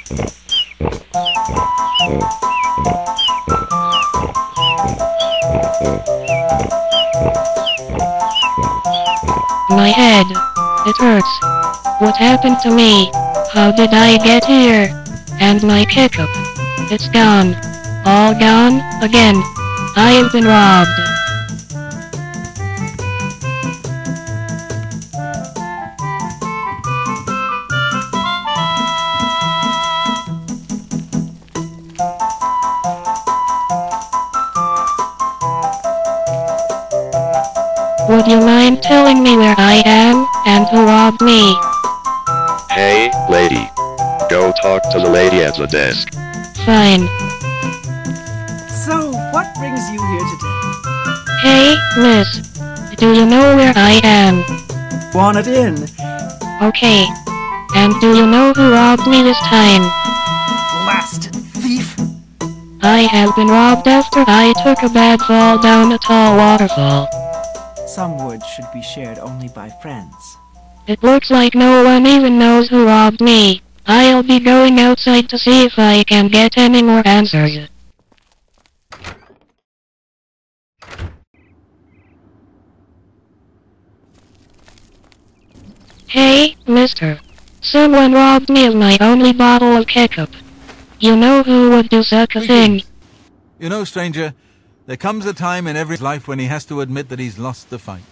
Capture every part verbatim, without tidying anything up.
My head. It hurts. What happened to me? How did I get here? And my pickup. It's gone. All gone, again. I've been robbed. Would you mind telling me where I am, and who robbed me? Hey, lady. Go talk to the lady at the desk. Fine. So, what brings you here today? Hey, miss. Do you know where I am? Want it in? Okay. And do you know who robbed me this time? Blasted thief! I have been robbed after I took a bad fall down a tall waterfall. Some wood should be shared only by friends. It looks like no one even knows who robbed me. I'll be going outside to see if I can get any more answers. Hey, mister. Someone robbed me of my only bottle of ketchup. You know who would do such a thing? You know, stranger, there comes a time in every life when he has to admit that he's lost the fight.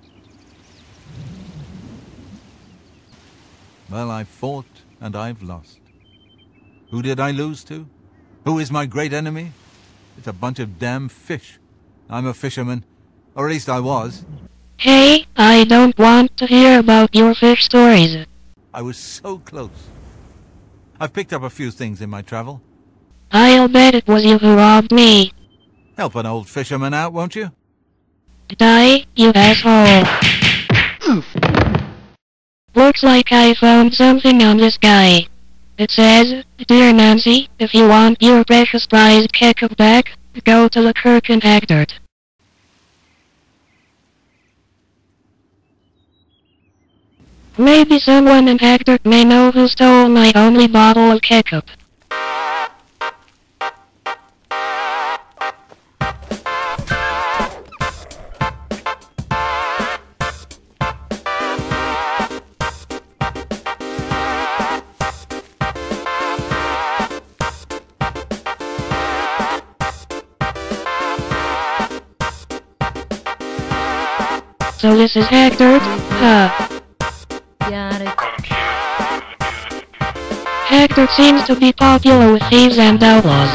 Well, I've fought and I've lost. Who did I lose to? Who is my great enemy? It's a bunch of damn fish. I'm a fisherman. Or at least I was. Hey, I don't want to hear about your fish stories. I was so close. I've picked up a few things in my travel. I'll bet it was you who robbed me. Help an old fisherman out, won't you? Die, you asshole. Looks like I found something on this guy. It says, Dear Nancy, if you want your precious prized ketchup back, go to the Kirk in Hagdart. Maybe someone in Hagdart may know who stole my only bottle of ketchup. So this is Hagdart? Huh. Hagdart seems to be popular with thieves and outlaws.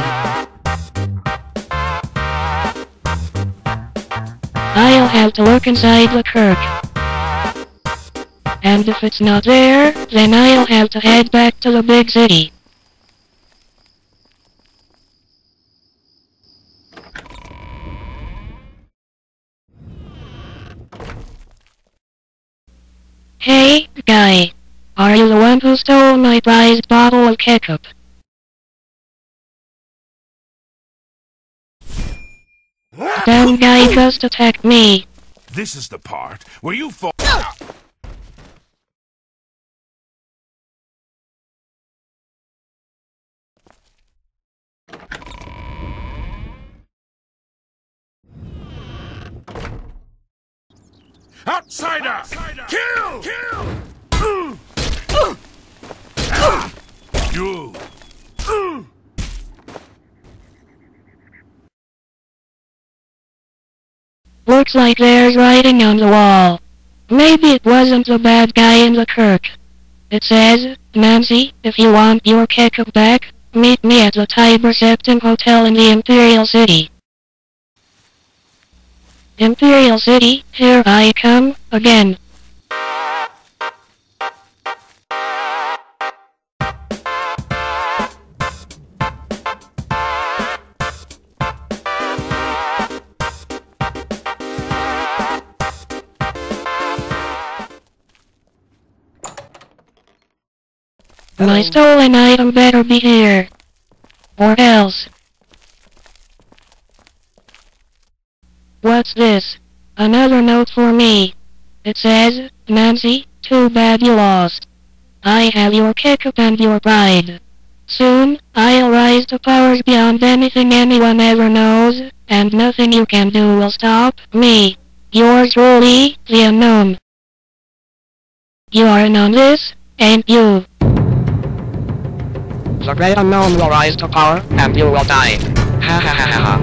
I'll have to look inside the Kirk. And if it's not there, then I'll have to head back to the big city. Hey, guy. Are you the one who stole my prized bottle of ketchup? The damn guy just attacked me. This is the part where you fall. Outsider! Outsider! Kill! Kill! Uh. Uh. Ah. You! Uh. Looks like there's writing on the wall. Maybe it wasn't the bad guy in the Kirk. It says, Nancy, if you want your ketchup back, meet me at the Tiber Septim Hotel in the Imperial City. Imperial City, here I come, again. My stolen item better be here. Or else. What's this? Another note for me. It says, Nancy, too bad you lost. I have your ketchup and your pride. Soon, I'll rise to powers beyond anything anyone ever knows, and nothing you can do will stop me. Yours truly, the Unknown. You are in on this, ain't you? The great unknown will rise to power, and you will die. Ha ha ha ha ha.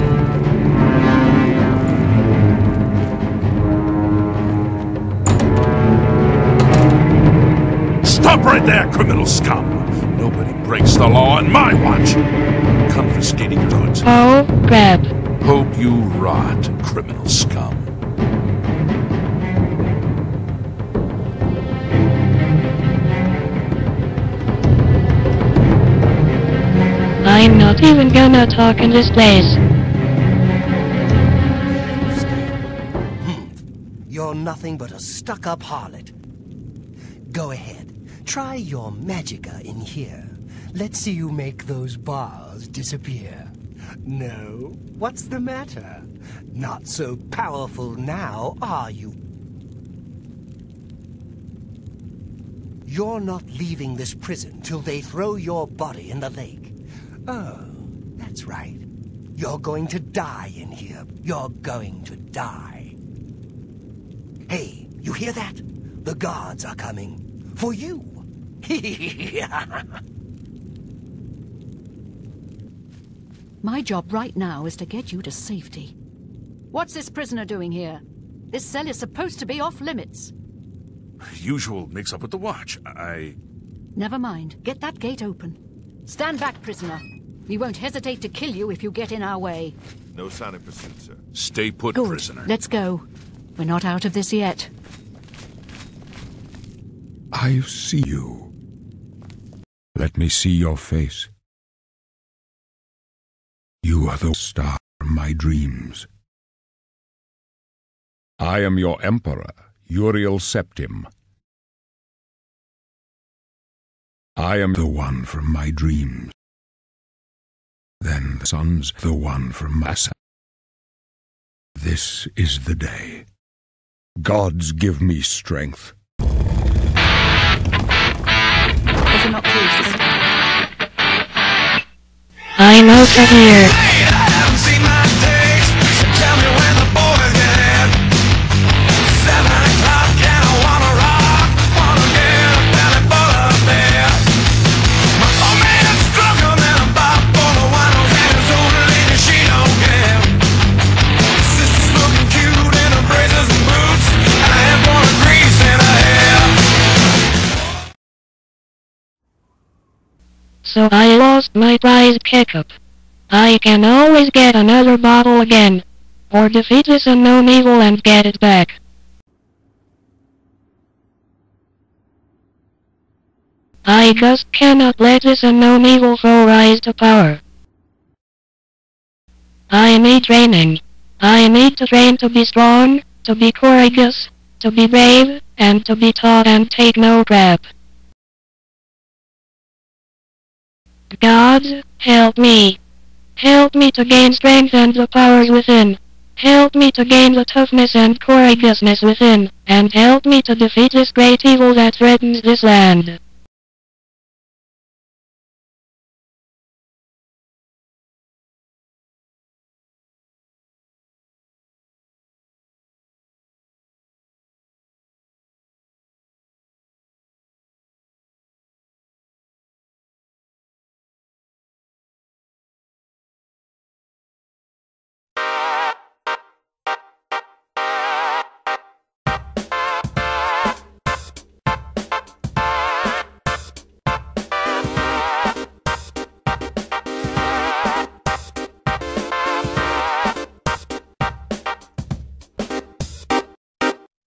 Stop right there, criminal scum! Nobody breaks the law on my watch! Confiscating your goods. Oh, crap. Hope you rot, criminal scum. I'm not even gonna talk in this place. Hmm. You're nothing but a stuck-up harlot. Go ahead. Try your magicka in here. Let's see you make those bars disappear. No? What's the matter? Not so powerful now, are you? You're not leaving this prison till they throw your body in the lake. Oh, that's right. You're going to die in here. You're going to die. Hey, you hear that? The guards are coming. For you. My job right now is to get you to safety. What's this prisoner doing here? This cell is supposed to be off limits. Usual mix-up with the watch. I... Never mind. Get that gate open. Stand back, prisoner. We won't hesitate to kill you if you get in our way. No sign of pursuit, sir. Stay put, Good. prisoner. Let's go. We're not out of this yet. I see you. Let me see your face. You are the star of my dreams. I am your emperor, Uriel Septim. I am the one from my dreams. Then the sun's the one from Massa. This is the day. Gods give me strength. Better not close this. I'm out of here. So I lost my prized pickup. I can always get another bottle again. Or defeat this unknown evil and get it back. I just cannot let this unknown evil foe rise to power. I need training. I need to train to be strong, to be courageous, to be brave, and to be taught and take no crap. Gods, help me. Help me to gain strength and the powers within. Help me to gain the toughness and courageousness within, and help me to defeat this great evil that threatens this land.